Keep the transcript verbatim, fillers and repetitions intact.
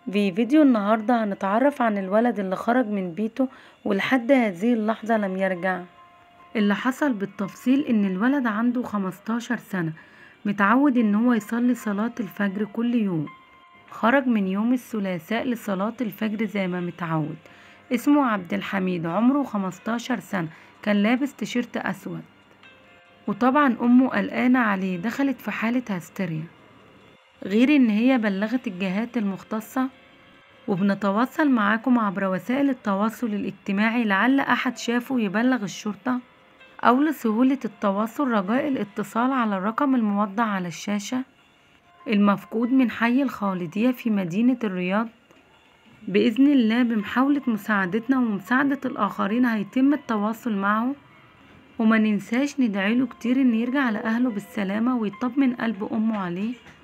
في فيديو النهاردة هنتعرف عن الولد اللي خرج من بيته ولحد هذه اللحظة لم يرجع. اللي حصل بالتفصيل ان الولد عنده خمستاشر سنة، متعود ان هو يصلي صلاة الفجر كل يوم. خرج من يوم الثلاثاء لصلاة الفجر زي ما متعود. اسمه عبد الحميد، عمره خمستاشر سنة، كان لابس تيشيرت اسود. وطبعا امه قلقانة عليه، دخلت في حالة هستيريا، غير ان هي بلغت الجهات المختصة. وبنتواصل معاكم عبر وسائل التواصل الاجتماعي، لعل احد شافه يبلغ الشرطة، او لسهولة التواصل رجاء الاتصال على الرقم الموضع على الشاشة. المفقود من حي الخالدية في مدينة الرياض. بإذن الله بمحاولة مساعدتنا ومساعدة الآخرين هيتم التواصل معه، وما ننساش ندعيله كتير ان يرجع لأهله بالسلامة ويطمن قلب أمه عليه.